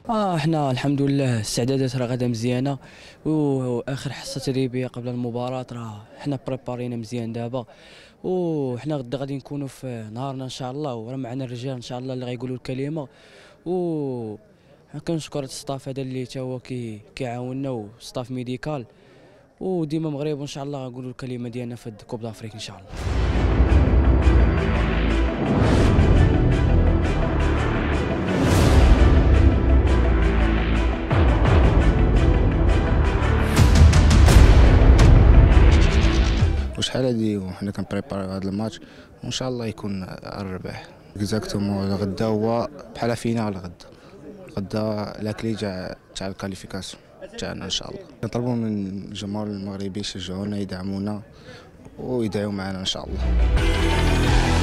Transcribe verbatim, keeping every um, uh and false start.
اه احنا الحمد لله الاستعدادات راه غادا مزيانه، واخر حصه تدريبيه قبل المباراه راه حنا بريبارينا مزيان دابا. وحنا غدا غادي نكونوا في نهارنا ان شاء الله، وراه معنا الرجال ان شاء الله اللي غيقولوا الكلمه. و كنشكر الستاف هذا اللي تا هو كي كيعاوننا، وستاف ميديكال، وديما مغرب وان شاء الله غنقولوا الكلمه ديالنا في كوب دافريك ان شاء الله. وشحال هادي وحنا كنبريباريو هذا الماتش، وان شاء الله يكون الربح. اكزاكتومون غدا هو بحال فينال غدا. غدا لاكلي جا تاع الكاليفيكاسيون تاعنا ان شاء الله. كنطلبوا من الجمهور المغربي يشجعونا يدعمونا ويدعيو معنا ان شاء الله.